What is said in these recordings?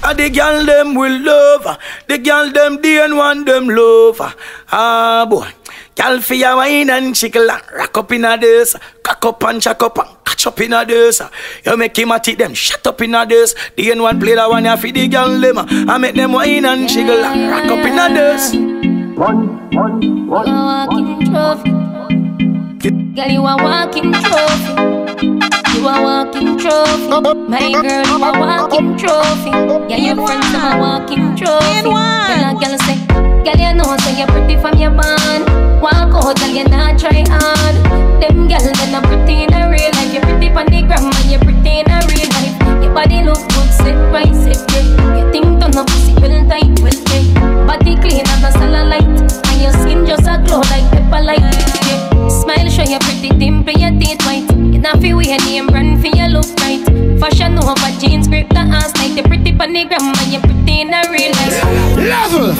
And the girl them will love her. The girl them day and one them love her. Ah boy. Girl for your wine and chickle and rock up in a this. Cock up and chuck up and catch up in a this. You make him a tick them shut up in a this. The end one play that one you feed the girl them. I make them wine and chickle and rock up in a this. You a walking trophy. Girl, you a walking trophy. You a walking trophy. My girl, you a walking trophy. Yeah, your friends are a walking trophy. Girl, a girl say, girl, you know so you're pretty from your band. Walk out, girl, you not try hard. Them girls, they're not pretty in a real life. You're pretty on the gram and you're pretty in a real life. Your body look good, sit right, sit yeah. Your thing turn up, pussy well tight, well straight. Body clean as a cellulite. And your skin just a glow like pepper light, yeah. Smile, show your pretty dimple, your teeth white. You not feel your name brand for your look right. Fashion over jeans, grip the ass tight. You're pretty on the gram and you're pretty in a real life. Level.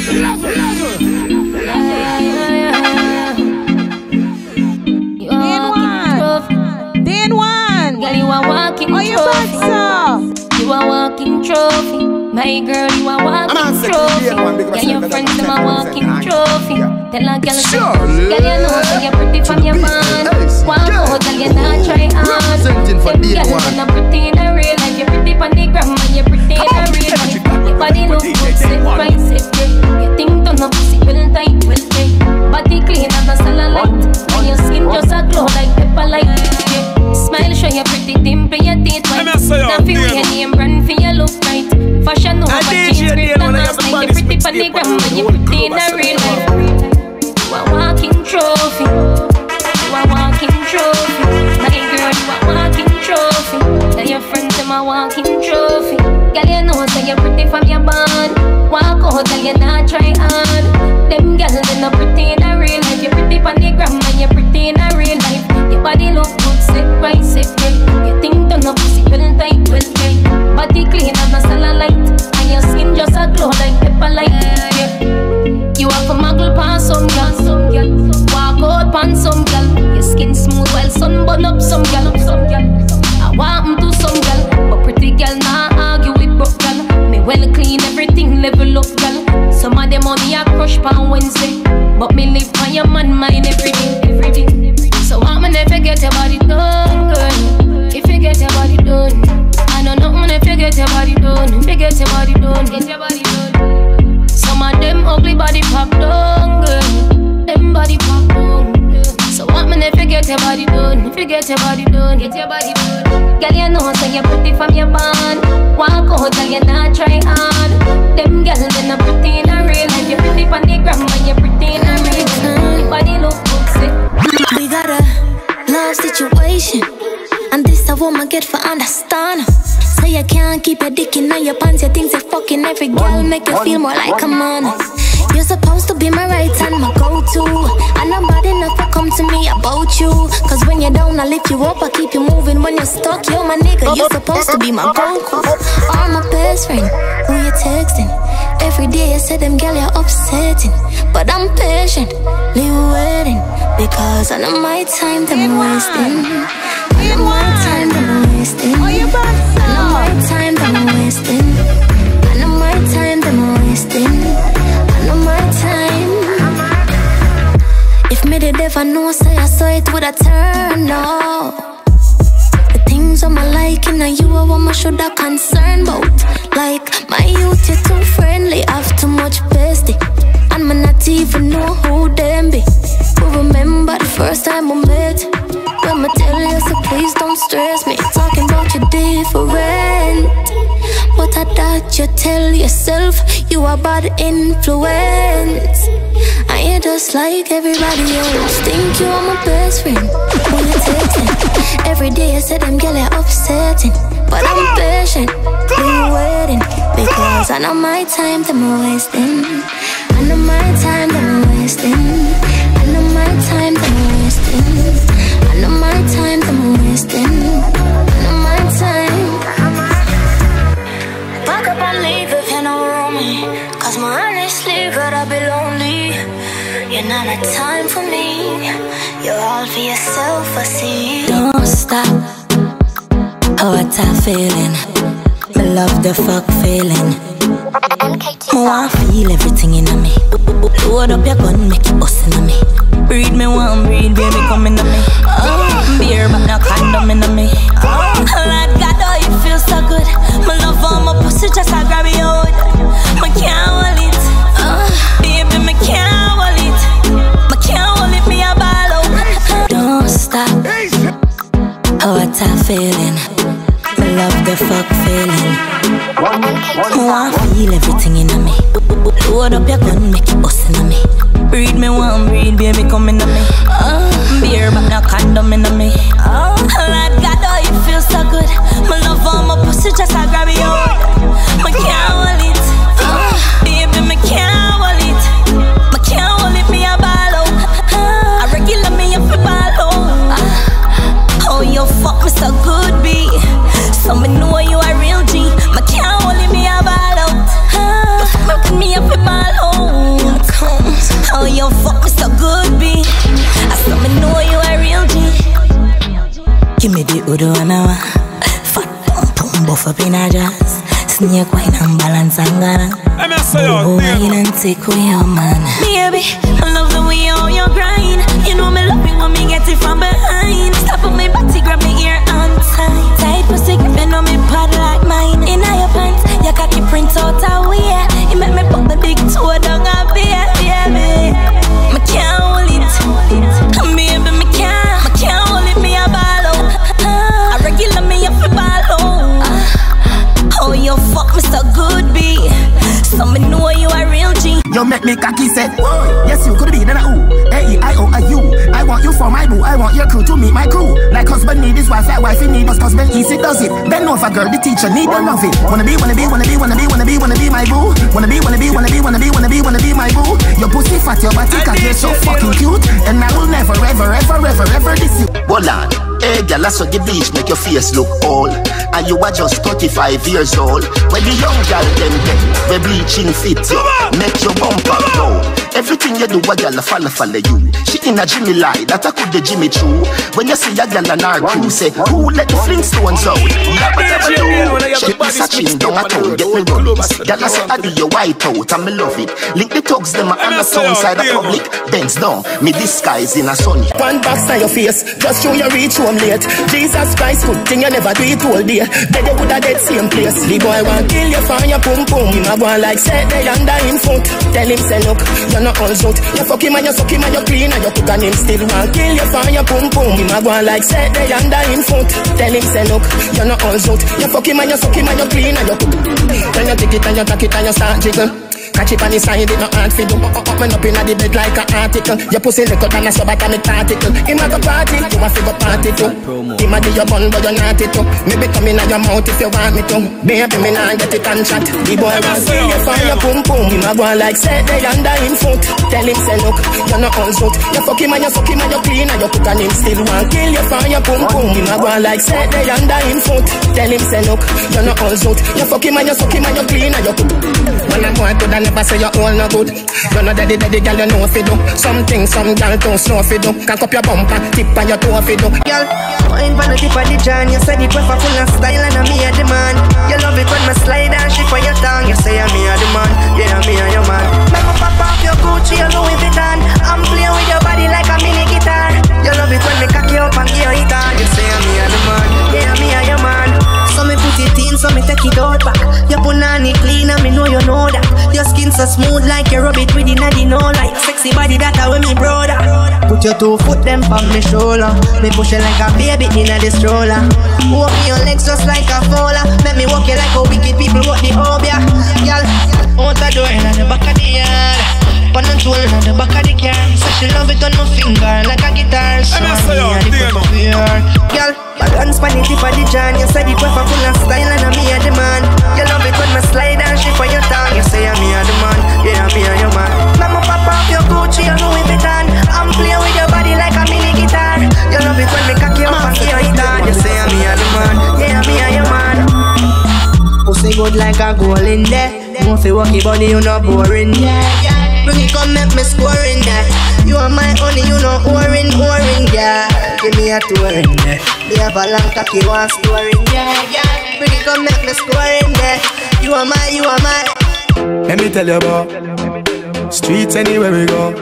Then one. Girl, you a walking trophy. You a walking trophy. My girl, you a walking trophy. Yeah, your friends them a walking trophy. Tell a girl, girl, you know so you're pretty from your band. Walk out, girl, you not try hard. Them girls are not pretty in a real life. You're pretty on the gram and you're pretty in a real life. Your body look good, sit right, sit yeah. Your thing turn up, pussy well tight, well straight. Body clean as a cellulite. And your skin just a glow like pepper light, yeah. Smile, show your pretty dimple, your teeth white. Now feel your name brand for your look right. Fashion over jeans, grip the ass like you're pretty on the gram and you're pretty in a real life. You a walking trophy. You a walking trophy. My girl, you a walking trophy. Tell your friends them a walking trophy. Girl, you know so you're pretty from your band. Walk out, girl, you not try hard. Them girls they not pretty in a real life. You're pretty on the gram and you're pretty in a real life. Your body look good, sit right, sit yeah. Your thing turn up, pussy well tight, well straight. Body clean as a cellulite. And your skin just a glow like pepper light, yeah. You have a muggle pan some girl, walk out pan some girl. Your skin smooth while sun burn up some girl, I want to some girl, but pretty girl nah argue with broke girl. Me well clean everything level up girl. Some of them money I crush pan Wednesday, but me live on your man mind every day. So I'm gonna forget your body done, girl. If you get your body done, I don't know when if you get your body done. If you get your body done, get your body done. Some of them ugly body pop down, girl. Them body pop down, yeah. So what man if you get your body done? If you get your body done, get your body done. Girl, you know so you're pretty from your band. Walk out, girl, you not try hard. Them girls they not pretty in a real life. You're pretty on the gram and you're pretty in a real life. Your body look good, sick. We got a love situation, and this a woman get for understand. So you can't keep your dick in your pants. You think you're fucking every girl, make you feel more like a man. You're supposed to be my right hand, my go-to, and nobody enough to come to me about you. Cause when you're down, I lift you up, I keep you moving. When you're stuck, you're my nigga, you're supposed to be my Goku. Or my best friend, who you texting. Every day you say them girl you're upsetting, but I'm patiently waiting. Because I know my time that I'm wasting. I know my time that I'm wasting. I know my time that I'm wasting. I know my time that I'm wasting. I know my time. If me did ever know, say I saw it would I turn no. The things on my liking and you are what I should have concerned about. Like my youth, you're too friendly, have too much bestie, and me not even know who them be. But remember the first time we met, when me tell you so please don't stress me. Talking about you different, but I thought you tell yourself you are bad influence. And you're just like everybody else. Think you are my best friend when you're texting. Every day you say them girl you're upsetting, but I'm patiently waiting. Because I know my time that I'm wasting. I know my time that I'm wasting. I know my time that I'm wasting. I know my time that I'm wasting. I know my time. Pack up and leave if you don't roll me. Cause my honestly gotta be lonely. You're not a time for me. You're all for yourself, I see. Don't stop. Oh, what I'm feeling. I love the fuck feeling. I want feel everything in me. Load up your gun, make it bust in me. Breed me one, breed, baby, come in me. Beer, but no condom in me. Lord God, oh, you feel so good. My love on my pussy, just I grab your hood. I can't hold it. Baby, I can't hold it. I can't hold it, me a ball out. Don't stop. Oh, what a feeling. I love the fuck feeling. I want feel everything in me. Load up your gun, make it bust in me. Breed me one, breed, baby, come in me. Beer, but no condom in me. Lord God, oh, you feel so good. My love on my pussy, just I grab your hood. I can't hold it. Baby, I can't hold it. I can't hold it, me a ball out. I regular me up a ball out. Oh, you fuck me so good, B. So me know you a real G. I can't hold it, me a ball out. You fuck me up a ball out. Oh, you fuck me so good, B. I saw me know you a real G. Give me the Udo and I fat pum buff up in a jazz. Snake wine and balance and gana. Go wine and take away your man. Baby, I love the way you grind. You know me love it when me get it from behind. Stop on me body, grab me ear and tight. Tight pussy, bend on me pad like mine. In your pants, your cocky print out a way. You make me put the big toe down a beer, baby. I can't hold it. Baby, I can't hold it, me a ball out. I regular me up a ball out. Oh, you fuck me so good, B. So me know you a real G. You make me cocky said, yes you could be then ooh. A-E-I-O-I-U. I want you for my boo. I want your crew to meet my crew. Like husband need his wife, like wifey need us. Husband easy does it. Bend over girl, the teacher need to love it. Wanna be my boo. Wanna be my boo. Your pussy fat, your body can get so fucking cute. And I will never, ever diss you. Hold on. Hey girl, that's what the beach make your face look old. And you are just 35 years old. When the young girl them get the bleaching fit you, make your bumper roll. Everything you do, a girl follow you. She in a Jimmy lie, that I could the Jimmy true. When you see a girl and her crew, say, who let the Flintstones out? Yeah, whatever do. She be searching down a town, get me run this. Girl, I say, I do your white out, and me love it. Link the thugs, them on the side of public. Bends down, me disguise in a sunny. One box on your face, just show your reach home late. Jesus Christ, good thing you never do it all day. Then you woulda dead same place. The boy want kill you for your pum pum. Him a go like say they under him foot. Tell him say look, you're not all out. You fuck him and you suck him and you clean and you cook and him still want kill you for your pum pum. Him a go like say they under him foot. Tell him say look, you're not all out. You fuck him and you suck him and you clean and you cook. Then you take it and you tack it and you start jiggle. Catch it on the side, it no hard for do. Man up inna the bed like an article. Your pussy look up and a subatomic particle. Him a go party, you a fi go party too. Him a do your bun but you naughty too. Maybe come inna your mouth if you want me to. Baby me nah get it and chat. The boy want see you for your pum pum. Him a go like say they under him foot. Tell him say look, you no all out. You fuck him and you suck him and you clean and you cook and him still want kill you for your pum pum. Him a go like say they under him foot. Tell him say look, you no all out. You fuck him and you suck him and you clean and you cook. When I'm going to never say you're all no good. You're not daddy, girl, you know fi do. Something, some girl don't know fi do. Cock up your bumper, tip on your toe fi do. Girl, wine for the tip of the John. You say the pepper full of style and I'm me a the man. You love it when me slide and shit for your tongue. You say I'm me a the man, yeah, I'm me a your man. Make me pop off your Gucci, you Louis Vuitton. I'm playing with your body like a mini guitar. You love it when me cock you up and give it on. You say I'm me a the man, yeah, I'm me a your man. So me put it in, so me take it out back. Your punani clean and me know you know that. Your skin so smooth like you rub it with the nadi no like. Sexy body that a with me brother. Put your 2 foot them on me shoulder. Me push you like a baby in a the stroller. Walk me your legs just like a fowler. Make me walk you like a wicked people walk the obia. Girl, out the door and at the back of the yard. One and two and at the back of the car. So she love it on my finger like a guitar. So me a the pepper for her. Girl, balance pan the tip of the John. You say the pepper full of style and I'm me a the man. You love it when me slide and shit for your tongue. You say I'm me a the man, yeah, I'm me a your man. Mama pop off your Gucci, you Louis Vuitton. I'm playing with your body like a mini guitar. You love it when me cock you up and give it on. You say I'm me a the man, yeah, I'm me a your man. Pussy good like a goal in there. Move fi walk your body, you not boring, yeah, yeah. Bring it, come make me scoring that. You are my honey, you know, orange, yeah. Give me a touring, yeah. Me have a long cocky, one scoring, yeah. Bring it, come make me scoring that. You are my. Let me tell you about streets anywhere we go.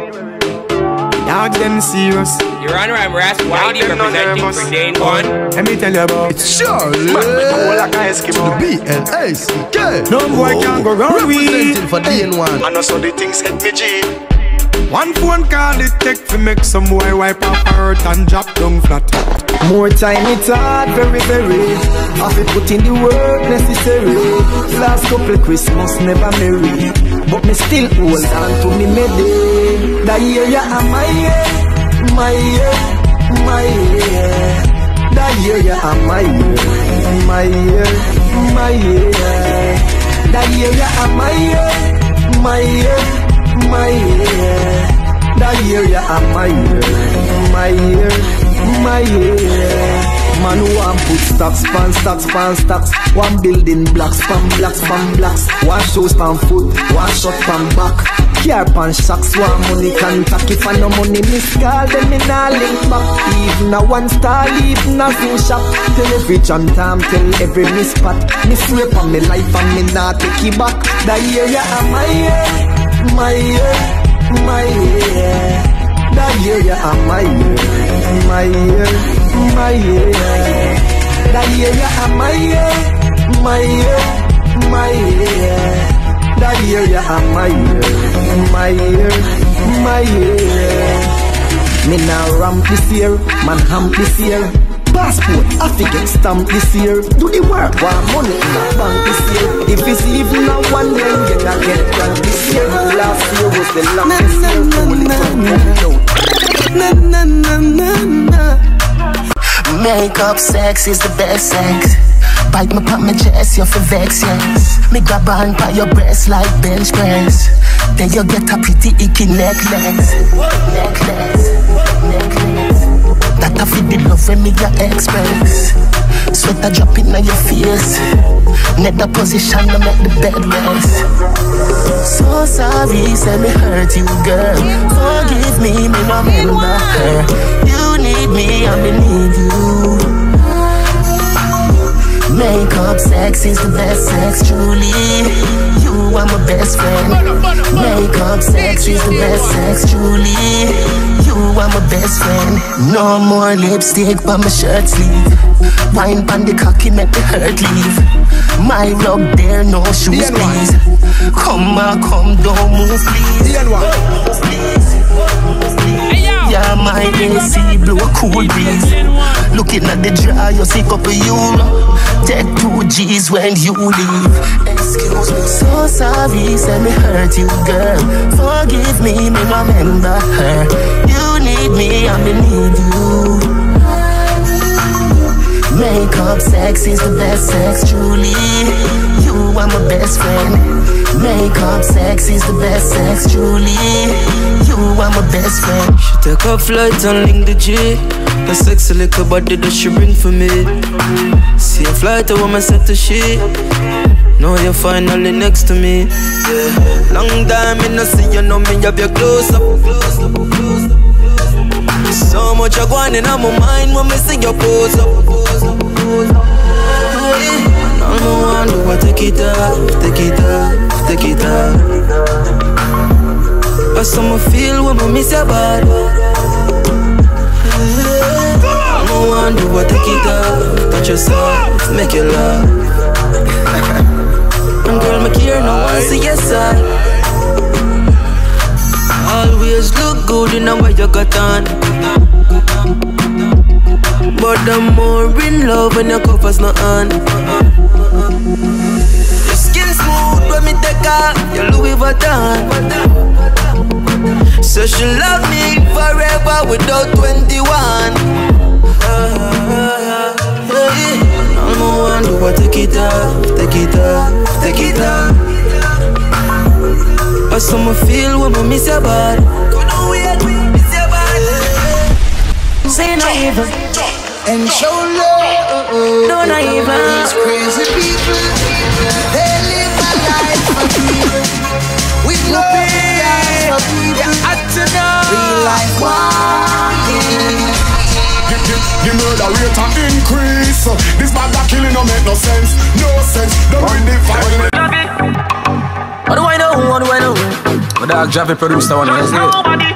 Dog them serious. Your Honor, I'm Ras Whitey representing for Dane One. Let me tell you about it's Charlie. Man, we go like a Eskimo. BLACK. No boy can go wrong with representing for Dane One. And also the things hit me G. One phone call it take to make some boy wipe off her hurt and drop down flat. More time it's hard, very, very. Have to put in the work necessary. Last couple Christmas never marry, but me still hold on to me mede. That year ya am my year, my year, my year. That year ya am my year, my year, my year. That year ya am my year, my year, my year. That year ya am my year, my year, my year. Man who want put stocks, pan stocks, pan stocks. One building blocks, pan blocks, pan blocks. One shoes, pan foot, one shot, pan back. Car pan shocks, one money contact. If I no money miss call, then me nah link back. Even a one star, leave nothing shop. Tell every jam time, tell every miss spot. Me swear on me life and me nah take it back. That year ya am my year, my year, my year. That year ya am my year, my year, my year. That year ya am my year, my year, my year. That year ya am my year, my year, my year. Me now ramp this year, man hamp this year. Passport, I forget stamp this year. Do the work, want money in the bank this year. If it's even a one year, you not get drunk this year. Last year was the longest year. Makeup sex is the best sex. Bite me pop my chest, you feel vex, yes. Me grab on by your breast like bench press. Then you get a pretty icky necklace. Necklace. That I feel the love when me your express. Sweat a drop in your face. Net the position to make the bed rest. So sorry, say me hurt you, girl. Forgive me, me no remember her. You need me, I need you. Makeup sex is the best sex, truly. You are my best friend. Makeup sex is the best sex, truly. You are my best friend. No more lipstick by my shirt sleeve. Wine pan the cocky make the hurt leave. My rug there, no shoes please. Come on, come, don't move please. Yeah, my AC blow a cool breeze. Looking at the jar, you see couple euro. Take 2 G's when you leave. Excuse me, so sorry, say me hurt you, girl. Forgive me, me no remember her. You need me, I need you. Makeup sex is the best sex, truly. You are my best friend. Makeup sex is the best sex, truly. You are my best friend. She take a flight and link the G. The sexy little body that she bring for me. See a flight, a woman set to she. Now you're finally next to me, yeah. Long time me no see you, know me have you close up. So much I go on in my mind when me see you pose up. Now no one do I take it off, take it off, take it off. But some feel when me miss your body. Now no one do I take it off, touch yourself, make you laugh. And girl, me care, no one see your side. Always look good in what you got on. But I'm more in love when your covers not on. Your skin smooth when me take off your Louis Vuitton. So she love me forever without 21. I'm the one who will take it off, take it off, take it off. But some feel when I miss your body. Miss your body. Say no evil and show love. No, not even. These crazy people, they live a life of evil with no pain. dog Javi produced that one, let's get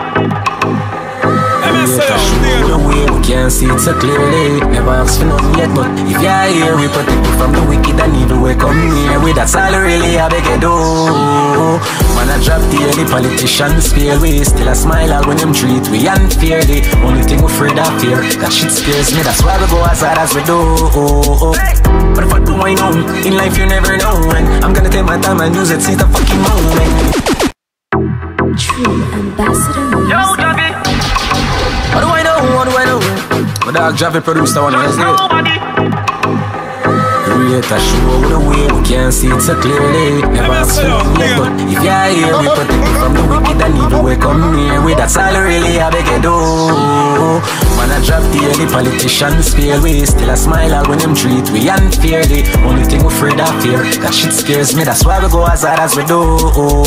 the way we can't see it so clearly. Never asked for nothing yet, but if you're here, we protect you from the wicked and evil. We come near with that's all really I beg you do. Man, I drop the early politicians fail. We still a smile all when them treat we unfairly. Only thing we afraid of fear, that shit scares me. That's why we go as hard as we do. But if I do I know, in life you never know. And I'm gonna take my time and use it, see the fucking moment. True ambassador. Yo, Javi. What do I know? What do I know? My dog Javi produced that one, let's get create a show with a way we can't see it so clearly. Never asked for nothing yet, but if you're here, we protect you from the wicked and evil. We come near with that's all really I beg you do. Man, I drop the early politicians fail. We still a smile all when them treat we unfairly. Only thing we afraid of fear, that shit scares me. That's why we go as hard as we do.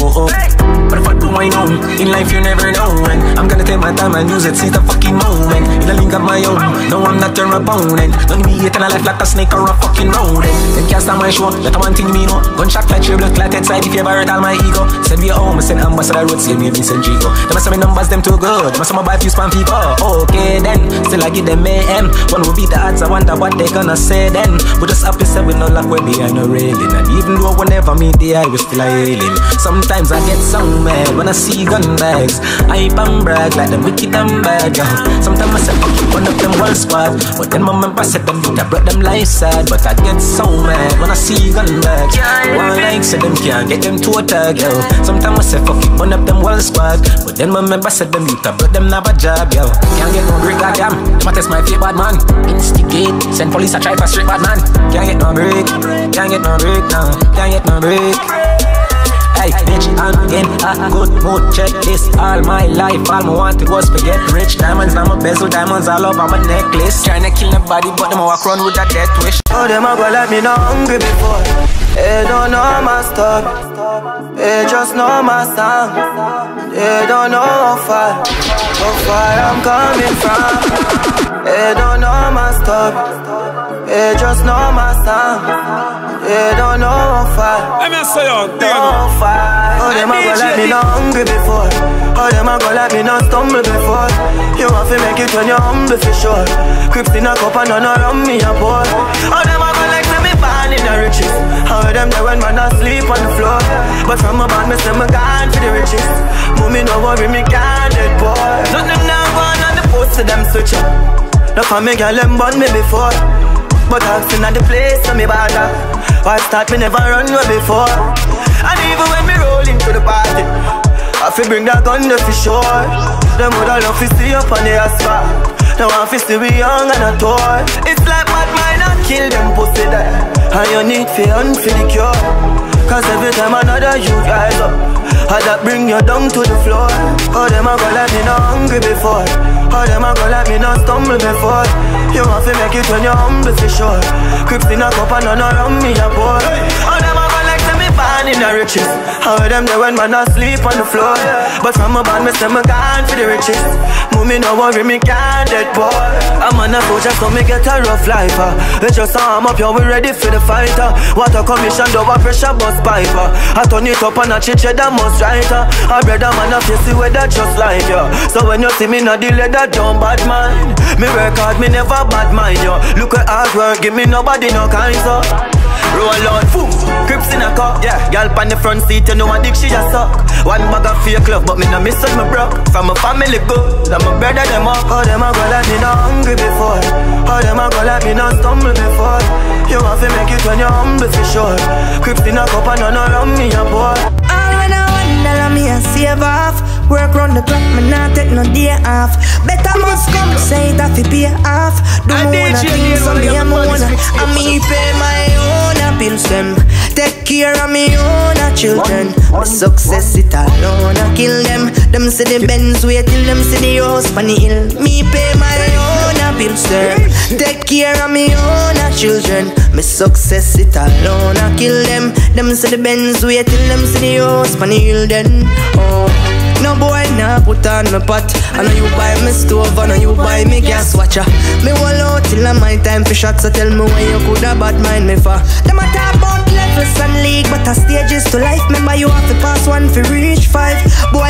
But if I do I know, in life you never know. And I'm gonna take my time and use it, see the fucking moment. In a link of my own, no I'm not your opponent. Don't be hating a life like a snake or a fucking road. Them can't stand my show, that's one thing me know. Gunshot like your blood clotted side if you ever hurt all my ego. Send me home, I send ambassador road, save me Vincent Gigo. Them say me numbers, them too good. Them say my buy few spam people. Okay then, still I give them AM. One will beat the odds, I wonder what they gonna say then. We just happy say we no luck, we behind no railing. And even though we never meet the eye, we still a hailing. Sometimes I get so mad when I see gun bags. I and brag like them wicked and bad, yeah. Sometimes I say fuck you, one of them well squad. But then my member said them beat, I brought them life sad. But I get so mad when I see gun bags. One like say them can't get them to a tag, yo. Sometimes I say fuck you, one of them well squad. But then my member said them beat, I brought them have a job, yo. Can't get no break, goddamn. Them a test my fake bad man. Instigate, send police a try for straight bad man. Can't get no break, can't get no break, no. Can't get no break. Hey, bitch, I'm in a good mood. Check this, all my life, all I wanted was to get rich. Diamonds now my bezel, diamonds all over my necklace. Tryna kill nobody, but them a walk around with a death wish. Oh, them a go like me not hungry before. They don't know my story. They just know my song. They don't know how far I'm coming from. They don't know my story. They just know my song. They don't know how far. Let me say you, oh, them a go like me not hungry before. Oh, them a go like me not stumble before. You want to make it when you're humble for sure. Crips in a cup and none around me a pour. Oh, them a go like me born in the riches. How them there when man asleep on the floor. But from a band me say me gone for the riches. Mommy no worry me can't dead boy. Nothing now gone on the post to them switch up. No for me girl them born me before. But I've seen at the place so me bother. Why start me never run away before. And even when me roll into the party, I feel bring that gun there for sure. Them woulda love to see up on the asphalt. Now I feel still be young and a toy. It's like bad mind and kill them pussy there. And you need for the cure. Cause every time another you rise up, I that bring you down to the floor. Oh, them a go like me not hungry before. Oh, them a go like me not stumble before. You want to make it when you're humble for sure. Crips in a cup and none around me a pour. Oh, them a go like me born in the riches. How them there when man asleep on the floor. But from a band me say me gone for the riches. Mommy no worry me can't dead boy. I'm on a soldier so me get a rough life. They just arm up, yo we ready for the fighter. Water commission, double pressure bus piper. I turn it up and I chiche that must writer. I brother man I face the weather just like yo. So when you see me not the leather don't bad mind. Me work hard, me never bad mind yo. Look at hard work, give me nobody no kind so. Roll on, boom, Crips in a car, yeah. Girl on the front seat, you know I dick she just suck. One bag of fake love, but me no miss it, me broke. From a family good, that my brother them up. Oh, them a go like me not hungry before. Oh, them a go like me not stumble before. You want to make it when you're humble for sure. Crips in a cup and none around me a boy. All when I $1 me a save off. Work round the clock, me not take no day off. Better must come, say that fi pay off. Do more than things on me, I'm on. And me pay my own bills them. Take care of me own children. My success it alone, I kill them. Them see the Benz wait till them see the house on the hill. Me pay my own bills them. Take care of me own children. My success it alone, I kill them. Them see the Benz wait till them see the house on the hill then. Oh. No boy nah put on my pot. I know you buy me stove, I know you buy me gas watcher. Me wall out till my time for shots. So tell me why you coulda bad mind me for. Them a talk about levels and league, but a stage is to life. Remember you have to pass 1 for reach 5. Boy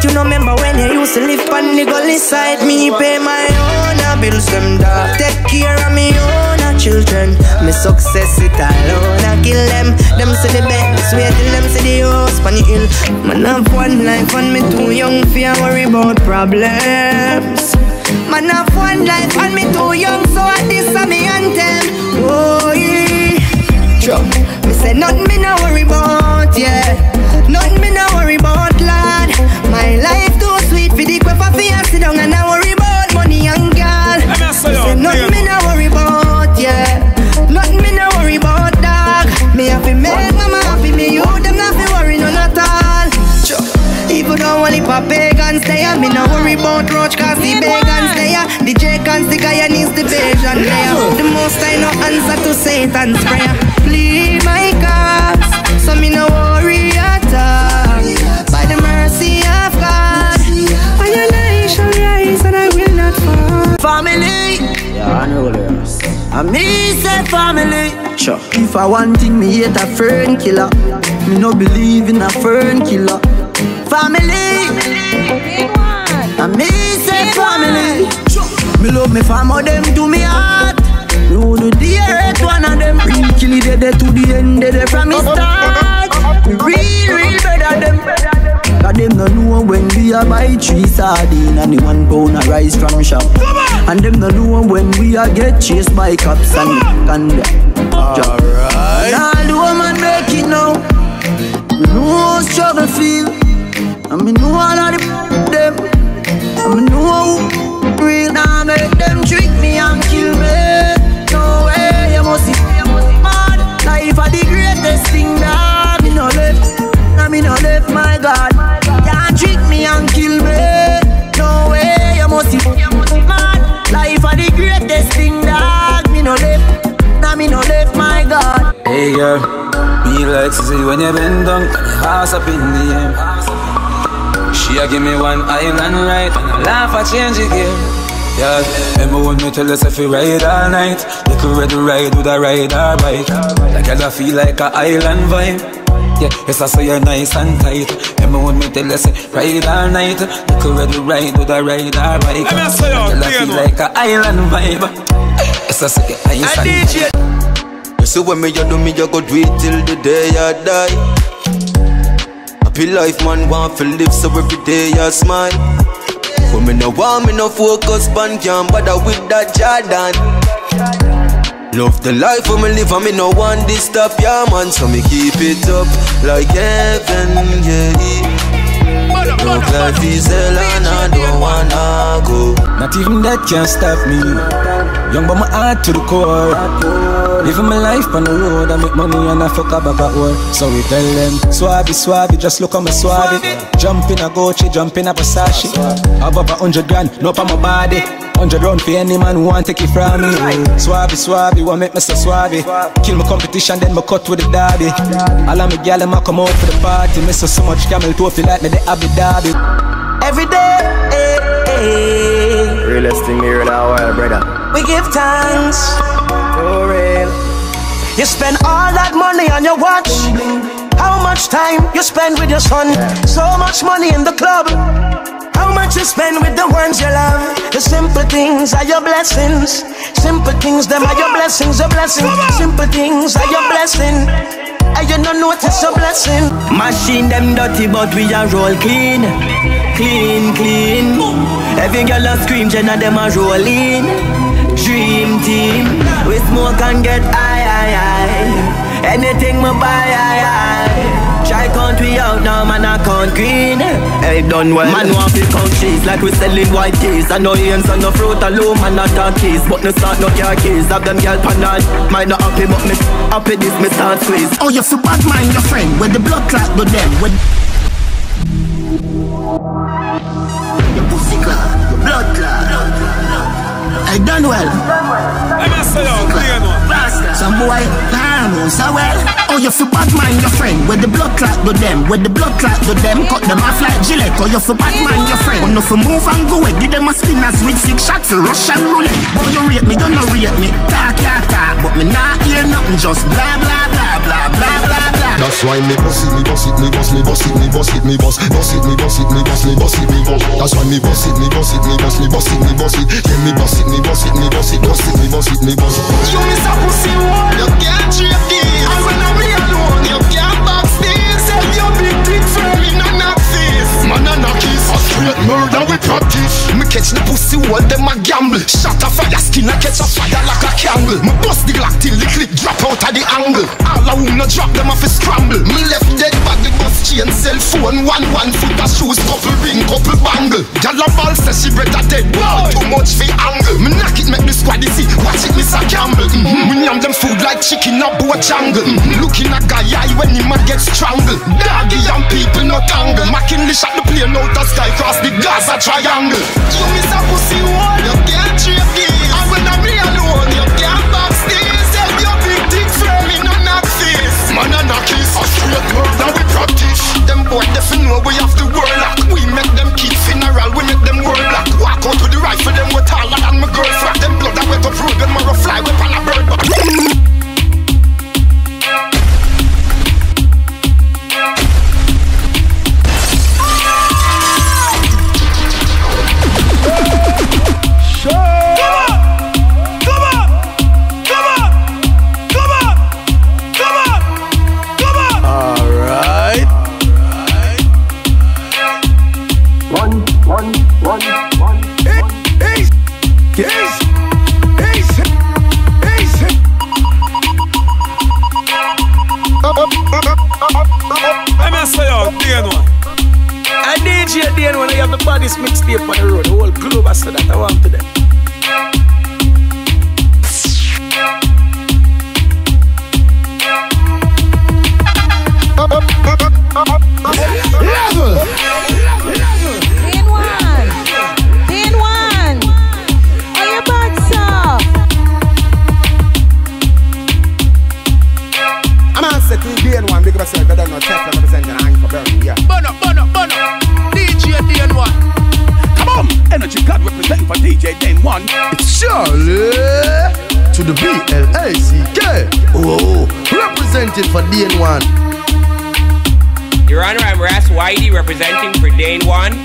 You know remember when you used to live on the gully side? Me pay my own bills them dog. Take care of me own children. Me success it alone I kill them. Them say the best way till them say the house on the hill. Man have one life and me too young for worry about problems. Man have one life and me too young, so I this a me anthem. Oh yeah. Sure. Me say nothing me no worry about, yeah. Nothing me no worry about, lad. My life too sweet for the quiff fear sit down and I worry about money and girl. Me say nothing me no worry about, yeah. Nothing me no worry about, dog. Me have to make mama happy, me you them not fi worry none at all. Sure. Even though only for pagans there, me no worry about roach cause the pagans there. The J-cans, the guy needs the Bayesian there. The most I no answer to Satan's prayer. Plead my cause, so me no worry at all. By the mercy of God, by your light shall rise and I will not fall. Family, yeah, I know this. I me say family. Sure. If I want thing, me hate a fern killer. Me no believe in a fern killer. Family, I me say family. Me love me family, them to me heart. Me would the earth one of them. Real kill it dead to the end, dead from me start. Real better them. Cause them no know when we a buy 3 sardines and the 1 pound of rice from shop. And them no know when we a get chased by cops and them. Alright. Now the woman make it now. Me know how struggle feel. And me know all of them. And me know who real. Now make them trick me and kill me. No way, you must see mad. Life are the greatest thing that me no left. Now me no left, my God. Can't trick me and kill me. No way, you must see mad. Life are the greatest thing that me no left. Now me no left, my God. Hey girl, me like to see when you bend down and your ass up in the air. She a give me one island ride and I laugh at change again. Yeah, remember when me tell us if you ride all night, little red ride with a rider bike. Like I feel like a island vibe. Yeah, yes I say you're nice and tight. Remember when me tell us ride all night, little red ride with a rider bike. Like I feel like a island vibe. Yes I say you're nice and tight. You see when me you do me, you go do it till the day I die. Happy life man want to live, so every day I smile. But me no want me no focus pan, can't bother with that Jordan. Love the life for me live and me no want this stuff, yeah man. So me keep it up like heaven, yeah. Broke life is hell and I don't wanna go. Not even that can stop me. Young but my heart to the core. Living my life on the road, I make money and I fuck up back work. So we tell them, Swabby, Swabby, just look on my Swabby. Jump in a Gucci, jump in a Versace. Have up 100 grand, no pa my body. 100 round for any man who want take it from me. Swabby, Swabby, what make me so Swabby? Kill my competition, then me cut with the derby. All of me gal them a come out for the party. Me so much camel toe feel like me the Abu Dhabi. Every day, realest thing here in our world, brother. we give thanks. For real. You spend all that money on your watch. How much time you spend with your son? So much money in the club. How much you spend with the ones you love? The simple things are your blessings. Simple things, them are your blessings, your blessing. Simple things are your blessing. And you don't notice your blessing. Machine them dirty but we are roll clean. Clean, clean. Every girl a scream, Jenna them a roll in. Dream team. We smoke and get high. Anything me buy, Try country out now, man, I count green. Hey, done well. Man, want to count cheese like we selling white keys. I know hands on the fruit alone, man, not talk keys. But no start no car keys. Have them girl panel. Might not happy, but me happy this, me start squeeze. Oh, you feel bad mind your friend. With the blood clot with them. With your pussy clot, your blood clot. I done well. Some boy, so well. Oh, you feel bad mind your friend. With the blood clot with them. With the blood clot with them. Cut them off like Gillette. Oh, you feel bad mind your friend. Oh, no, for move and go away. Give them a spinners with 6 shots for Russian roulette. Boy, you rate me, don't rate me. Talk, but me not hear nothing. Just blah, blah, blah, blah, blah, blah, blah. That's why me boss it, me boss it, me boss, me boss it, me boss it, me boss, boss it, me boss it, me boss, me boss it, me boss. That's why me boss it, me boss it, me boss, me boss it, me boss it. Yeah, me boss it, me boss it, me boss it, boss it, me boss it, me boss. You miss a pussy one, you can't trade this. And when I'm alone, you can't box this. Sell your big dick firm in a knock face. Man a knock kiss, a straight murder we practice. Me catch the pussy one, them a gamble. Shot a fire skin, I catch a fire like a candle. Me bust the Glock till the clip drop out of the angle. All a woman drop them off a scramble. Me left dead body bus chain, cell phone, one foot of shoes, couple ring, couple bangle. Gyal a ball says she better dead, wow, too much for angle. Me knock it, make the squad see, watch it, Mr. Campbell. Me yam them food like chicken up boat jungle. Looking at guy eye when he man get strangled. Doggy and people not tangle. McKinley shot the plane out of sky cross the Gaza triangle. You miss a pussy one, you can't trade this. And when I'm alone, you can't box this. Sell your big dick frame in a knock face. Man a knock kiss, a straight murder we practice. Them boy definitely know we have the world lock. We make them keep funeral, we make them world lock. Walk out with the rifle, them with taller than my girl frack. Them blood that wet up road, them a fly whip on a bird box. I DJ DN when I have the baddest mixtape on the road. The whole globe has said that I want to them. Level. DN1. Are you back, sir? I'm on set to DN1 because I don't know check and represent an anchor burn. Yeah. Bono. DJ DN1. Come on, Energy God representing for DJ DN1. It's Charlie to the BLACK. Oh, representing for DN1. Your Honor, I'm Ras Whitey representing for DN1.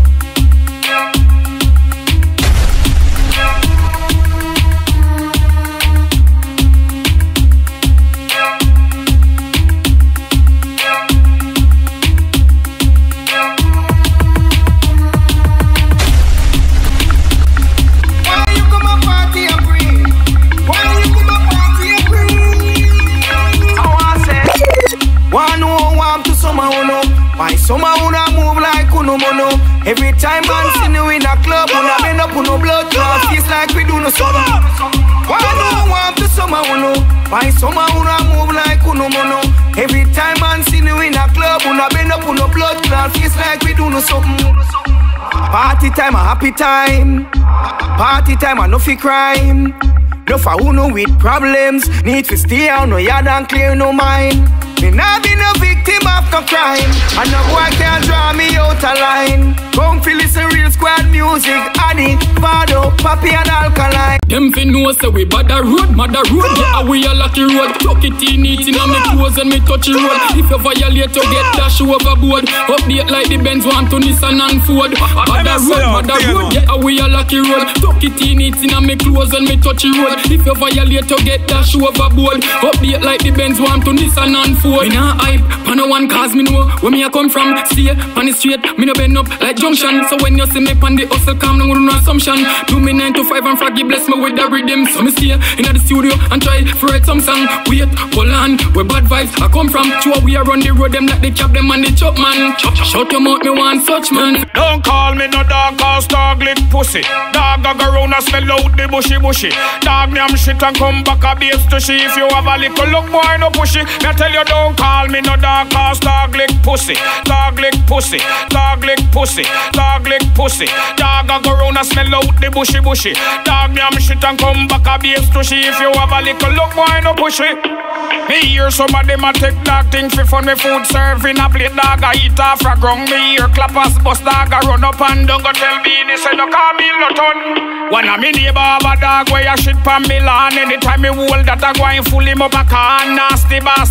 Why some una move like uno mono? Every time man see you in a club, una bend up uno blood clot. Feels like we do no summer. Why no want to summer uno? Why some una move like uno mono? Every time man see you in a club, una bend up uno blood clot. Feels like we do no something. Party time a happy time. Party time a no fi crime. No for uno with problems. Need to stay out no yard and clear no mind. Me not be no victim of no crime. And no boy can't draw me out of line. Come feel listen real squad music. Annie, Fado, Papi and Alkaline. Them fi know say we bada road, mother road. Yeah, we a lucky road. Tuck it in, eat in on me clothes and me touch the road. If you violate, you get dash overboard. Update like the Benz want to Nissan and Ford. Bada road, mother road. Yeah, we a lucky road. Tuck it in, eat in on me clothes and me touch the road. If you violate, you get dash overboard. Update like the Benz want to Nissan and Ford. Me nah hype, pan no one cause me know where me a come from. See pan the street, me no bend up like junction. So when you see me pan the hustle, calm down with no assumption. Do me 9 to 5 and froggy bless me with the rhythm. So me stay in the studio and try to write some song. Wait, hold on, where bad vibes I come from. Two we are on the road, them like they chop them and they chop man. Shut your mouth, me want such man. Don't call me no dog cause dog lick pussy. Dog a go round and smell out the bushy. Dog name shit and come back a base to she. If you have a little look boy no pushy. Me tell you don't call me no dog cause dog lick pussy. Dog lick pussy. Dog lick pussy. Dog lick pussy. Dog a go round and smell out the bushy. Dog name shit and come back a base to she. If you have a little look boy no pushy. Me hear some of them a take dog thing fi fun me food serving a plate dog a eat off a grung. Me hear clappers bust dog a run up and down. Go tell me this say no call me Luton. One of me neighbor have a dog where a shit pan me lawn. Anytime me hold that a go and full him up a can. Nasty bastard that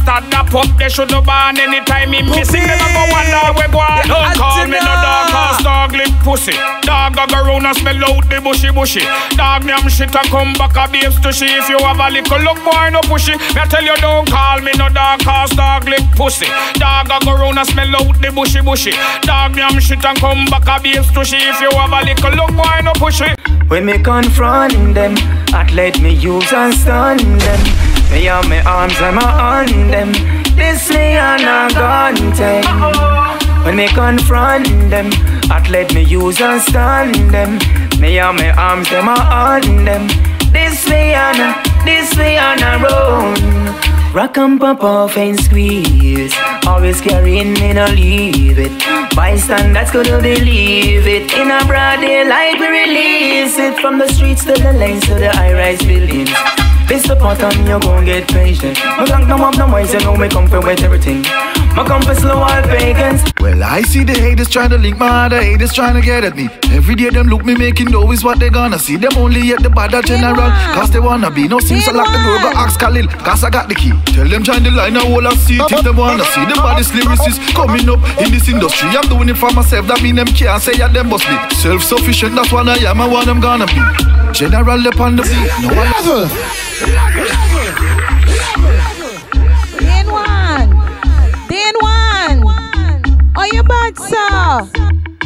up, they should have ban anytime he missing. Them a go wonder we go on. Don't call me no dog, cause dog lick pussy. Dog a go round and smell out the bushy. Dog me am shit and come back a babes to she. If you have a little look boy no pushy. Me I tell you don't call me no dog, cause dog lick pussy. Dog a go round and smell out the bushy. Dog me am shit and come back a babes to she. If you have a little look boy no pushy. When me confront them, let me use and stun them. Me have my arms and my on them. This me and a gun thing. When me confront them, let me use and stun them. Me have my arms and my on them. This me and a run. Rock and pop off and squeeze. Always carrying me, no leave it. Bystanders couldn't believe it. In a broad daylight we release it. From the streets to the lanes to the high-rise buildings. This the pattern, you gon' get patient. My gang them up, them wise, you know me come for with everything. My compass slow all pagans. Well, I see the haters trying to link my other haters trying to get at me. Every day them look me making dough is what they gonna see. Them only at the bad general, cause they wanna be. No seems to lock the door, but ask Khalil, cause I got the key. Tell them join the line, I all I see. If they wanna see the baddest lyricists coming up in this industry. I'm doing it for myself, that mean them can't say yeah, them must be self-sufficient, that's what I am and what I'm gonna be. General upon the beat, no one. Are you bad, sir?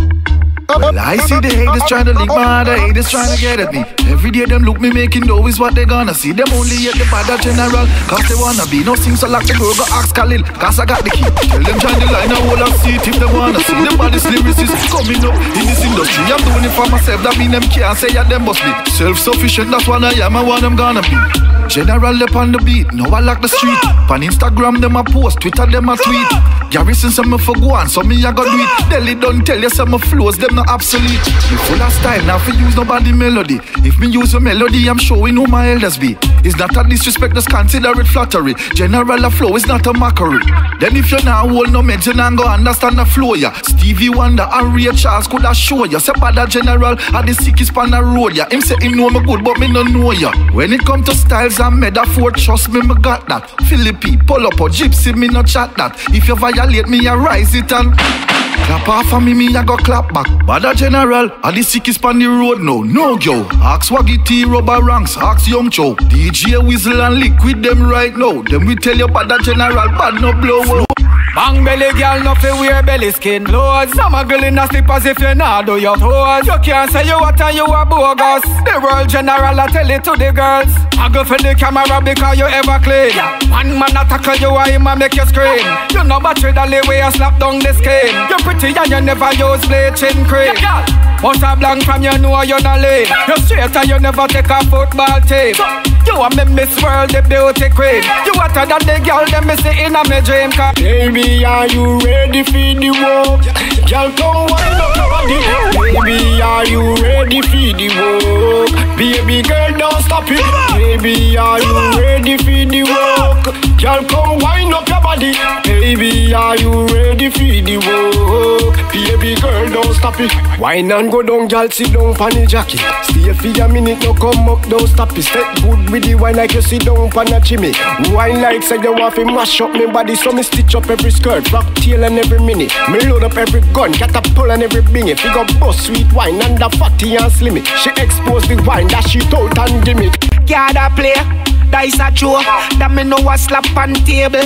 Well, I see the haters trying to link my other haters trying to get at me. Every day them look me making dough is what they gonna see. Them only at the bad general, cause they wanna be. No seems to lock the door, go ask Khalil, cause I got the key. Tell them join the line, I all I see it if they wanna see. Them baddest lyricists coming up in this industry. I'm doing it for myself, that mean them can't say yeah, them must be self-sufficient, that's what I am and what I'm gonna be. General upon the beat, now I lock the street. On Instagram them a post, Twitter them a tweet. Garrison say me for go on, so me I go do it. Delhi don't tell you some flows, them not obsolete. Me full of style, now for use nobody melody. If me use a melody, I'm showing who my elders be. It's not a disrespect, just consider it flattery. General a flow is not a mockery. Then if you now hold no meds, you not go understand the flow, yeah. Stevie Wonder and Ray Charles could have show ya. Say bad general are the sickest pan the road, yeah. Him say him know me good, but me no know ya. When it come to styles and metaphor, trust me got that. Philippi, pull up or gypsy, me no chat that. If you violate me, I rise it and clap off for me, I go clap back. Bada general, are the sickest pan the road now. No yo, ask Swaggy T, Rubber Ranks, ask Young Cho. DJ Whistle and Liquid them right now. Them we tell you bada general, bad no blow. Bang belly girl, no fi wear belly skin clothes. Some a girl in a slippers if you not do your toes. You can't say you what and you a bogus. The world general I tell it to the girls. I go for the camera because you ever clean. One man a tackle you and him a make you scream. You know battery dolly way you slap down the skin. You pretty and you never use bleaching cream. But a blank from you know you not lame. You straight and you never take a football team. You a me Miss World, the beauty queen. You hotter than the girl them me see in a me dream. Baby, are you ready for the walk? Girl, come wind up your body. Baby, are you ready for the walk? Baby girl, don't stop it. Baby, are you ready for the walk? Girl, come wind up your body. Baby, are you ready for the walk? Baby girl, don't stop it. Wine and go down, girl, sit down for the jacket. Stay for a minute, no come up, don't stop it. Step good with the wine like you sit down for a chimney. Wine like say you want to mash up me body, so me stitch up every skirt, rock tail and every minute. Me load up every gun, got a pull and every bing it. Figure bust sweet wine and the fatty and slimmy. She expose the wine that she out and dim it. Gotta play, dice a show. That me know a slap on table.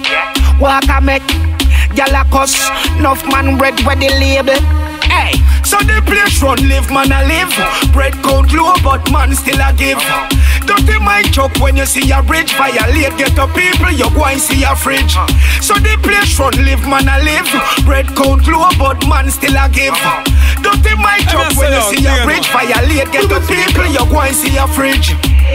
Walk a make, gyal a cuss. Enough man bread where the label. Hey, so the place run live, man a live. Bread count low, but man still a give. Don't the mind chop when you see a bridge. Violate, get up people, you go and see a fridge. So the place run live, man a live. Bread count low, but man still a give. Don't the mind chop when you see a bridge. Violate, get up people, you go and see a fridge.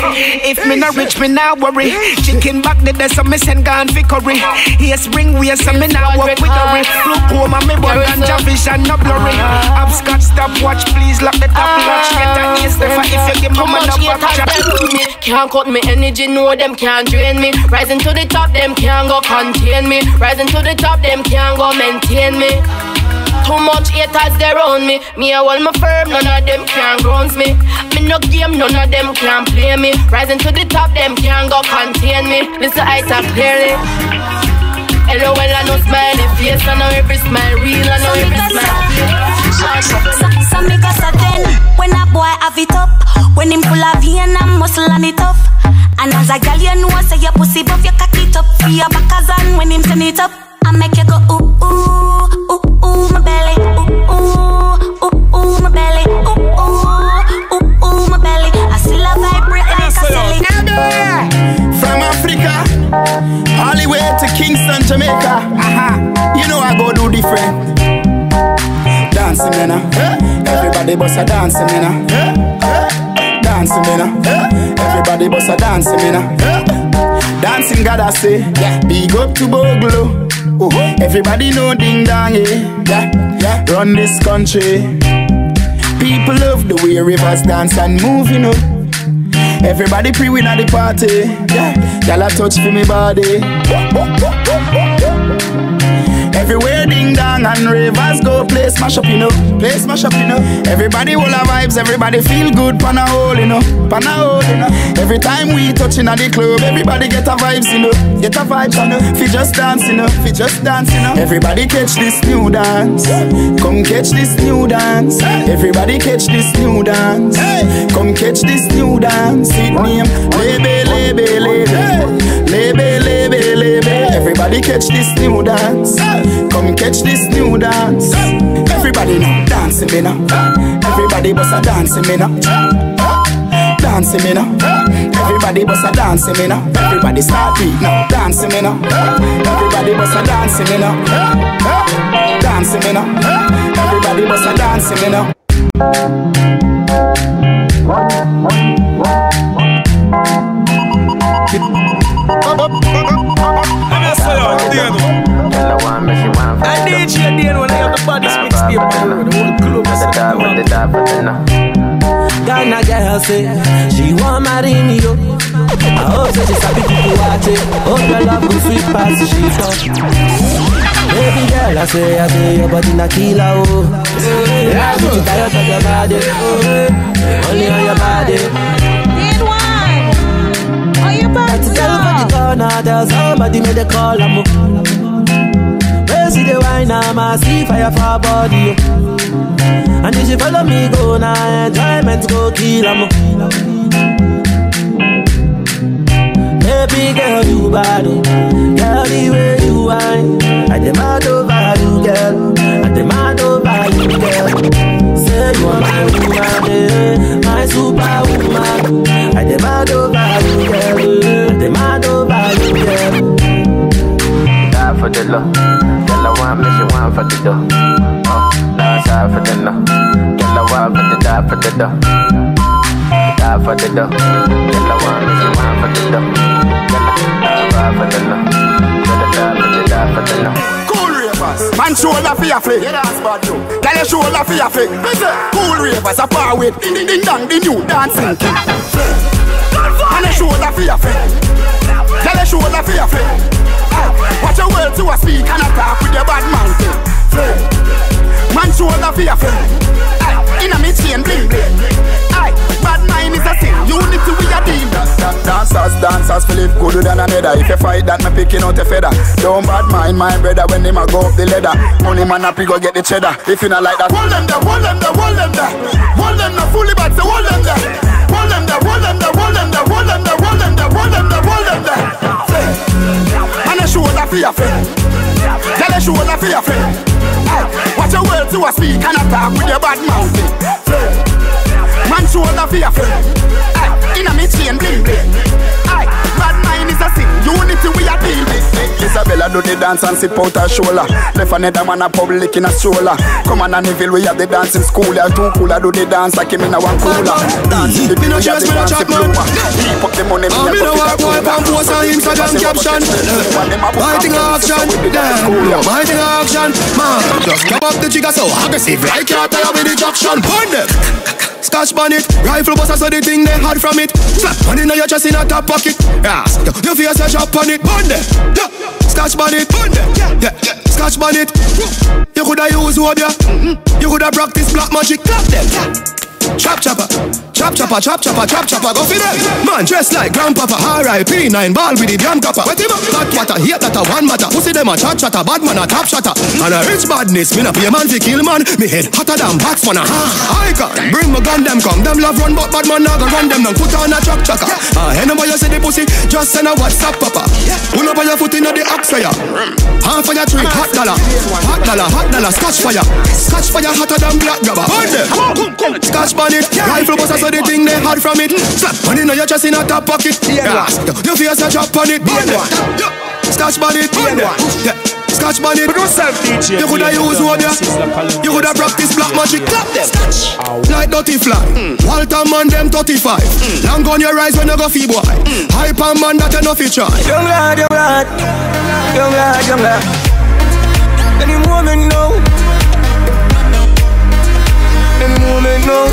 If me not rich, me not worry. Chicken back the day, so me send gone for curry. Here spring waist, so me not work with hurry. Glaucoma, me bun and vision no blurry. Upscotch stopwatch, please lock the top latch. Get a ace if you give me no back. Can't cut me energy, no them can't drain me. Rising to the top, them can't go contain me. Rising to the top, them can't go maintain me. Too much haters they around me. Me I hold my firm, none of them can grounds me. Me no game, none of them can play me. Rising to the top, them can't go contain me. Listen, I talk clearly. LOL and no smiley face. I know every smile real, I know every smile fake. So make us a ten. When a boy have it up, when him full of vein and muscle and it tough. And as a girl you know say your pussy buff, you cock it up for your backers and when him turn it up, I make you go ooh ooh ooh ooh my belly, ooh ooh ooh ooh my belly, ooh ooh ooh ooh my belly. I still a vibrate like a silly. From Africa, all the way to Kingston, Jamaica. You know I go do different. Dancing, everybody bust a dancing, dancing, everybody bust a dancing, dancing, God I say, big up to Boglo. Everybody know ding dong, yeah. Run this country. People love the way rivers dance and move, you know. Everybody pre-win at the party, y'all a touch for me body. Everywhere ding dong and ravers go, play smash up, you know. Play smash up, you know. Everybody all our vibes, everybody feel good, pan a hole, you know. Pan a hole, you know. Every time we touching at the club, everybody get a vibes, you know. Get a vibes, you know. Fi just dance, you know. Fi just dance, you know. Everybody catch this new dance. Come catch this new dance. Everybody catch this new dance. Come catch this new dance. It name Lebe, Lebe, Lebe. Lebe, Lebe, Lebe. Everybody catch this new dance. Come catch this new dance. Everybody now dancing me now. Everybody bust a dancing me now. Dancing me now. Everybody bust a dancing me now. Everybody start beat now. Dancing me now. Everybody bust a dancing me now. Dancing me now. Everybody bust a dancing me now. I DJ Dane when I have the body speaks the whole club. Ghana girl say she want marry me yo. I hope that she's happy to watch it. Hope your love will sweet past the sheet up. Baby girl, I say your body na killer oh. Yeah, I'm tired of your body oh. Only on your body. Did one? Are you back to tell for the corner, there's somebody made a call I'm where see the wine, I'm see fire for her body and if she follow me go now, enjoyment go kill 'em. Baby girl, you bad, girl, the way you whine, I demand over you, girl, I demand over you, girl. Say you are my woman, my superwoman, I demand over you, girl, I demand over you, girl. Die for the love, girl, I want me, she want for the dough. Now it's hard for the love, girl, I want for the die for the dough. Die for the dough, girl, I want me, she want for the dough. Cool ravers, man shoulder for your flick. Tell your shoulder for your flick. Cool ravers, a power with ding ding dong, the new dancing king. Man a shoulder for your flick. Tell your shoulder for your flick. Watch your words to a speak and a talk with your bad mouth. Man shoulder for your flick. Inna me chain bling bling. Bad mind is a sin, unity we a team. Dancers feel it gooder than another. If you fight that, me picking out a feather. Don't bad mind my brother when they ma go up the ladder. Money man happy go get the cheddar. If you not like that, hold them there, hold them there, hold them there. Hold them there, fully bad, so hold them there. Hold them there, hold them there, hold them there, hold them there, hold them there, hold them there, hold them there. And a shoulder for your friend. Tell a shoulder for your friend. Watch your words to a speak and a talk with your bad mouth. Man shoulder for your friend. Inna me chain bling bling. Bad mind is a sin, unity we a deal with. Isabella do the dance and sip out her shoulder. Left another man a public in a stroller. Come on and Neville, we have the dance in school. You're too cool, I do the dance like him in a one cooler. Dance, me no chase, me no chat man. Keep up the money, me no walk boy, pump post on Instagram caption. Biting action, biting action. Man, just grab up the trigger so aggressive. I can't tell with the traction. Burn them. Scotch bonnet, rifle bust so the thing they hard from it. Slap one in your chest in a top pocket. Yes, you feel a drop on it. Burn them. Scotch bonnet, burn them. Scotch bonnet. You coulda use wood, yeah. You coulda practice black magic. Clap them. Chop chopper, chop chopper, chop chopper, chop chopper. Go for them. Man dressed like grandpapa. R.I.P. 9 ball with the damn copper. Wet him up. Hot water, hate that a one matter. Pussy them a chat chatter, bad man a top shatter. And a rich badness, me na pay man fi kill man. Me head hotter than box for na. I can bring my gun, them come. Them love run, but bad man nah go run them. Now put on a truck chaka. Hey, nobody you see the pussy, just send a WhatsApp papa. Pull up on your foot inna the ox fire. Half of your tree, hot dollar, hot dollar, hot dollar. Scotch fire, scotch fire hotter than black grabber. Burn them. Scotch bonnet, rifle bust so the thing they hard from it. Slap money in your chest in a top pocket. You face a drop on it. Scotch bonnet, Scotch bonnet. You coulda use wood, you coulda practice black magic. Clap them. Like dirty fly. Walter man them 35. Long on your eyes when you go fee boy. Hyper man that you no fi try. Young lad, young lad, young lad, young lad. Any woman know. Any woman know.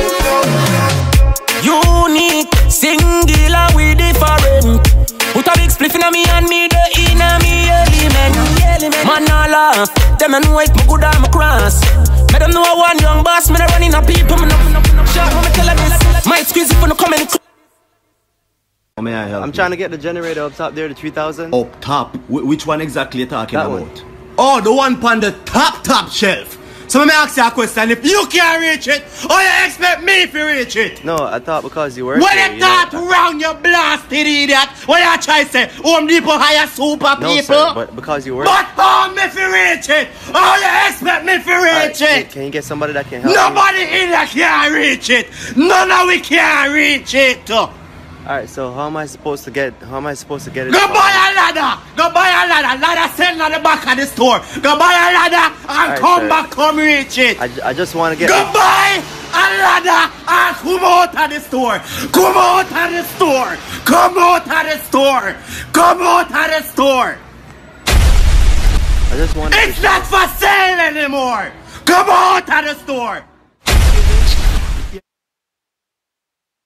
Unique, singular, we different. Put a big spliff in me and me the in me element. Man I laugh, them and know it me good and me cross. Me them know one young boss, me da running a people. Me no shot, me tell them this. Might squeeze it for no comment. May I help? I'm trying to get the generator up top there, the 3000. Up top? Which one exactly you talking that about? One. Oh, the one on the top shelf. So let me ask you a question. If you can't reach it, or you expect me to reach it? No, I thought because you work when here, you thought wrong, you blasted idiot. What you try to say? Home Depot hire super no, people? Sir, but because you work. But how me to reach it? Or you expect me to reach it? Can you get somebody that can help Nobody in here can reach it. None of we can reach it. Alright, so how am I supposed to get it? Go buy a ladder! Go buy a ladder! Ladder sitting at the back of the store. Go buy a ladder and come back, come reach it. I just want to get. Go buy a ladder and come out of the store. Come out of the store. Come out of the store. Come out of the store. I just want. It's not for sale anymore. Come out of the store.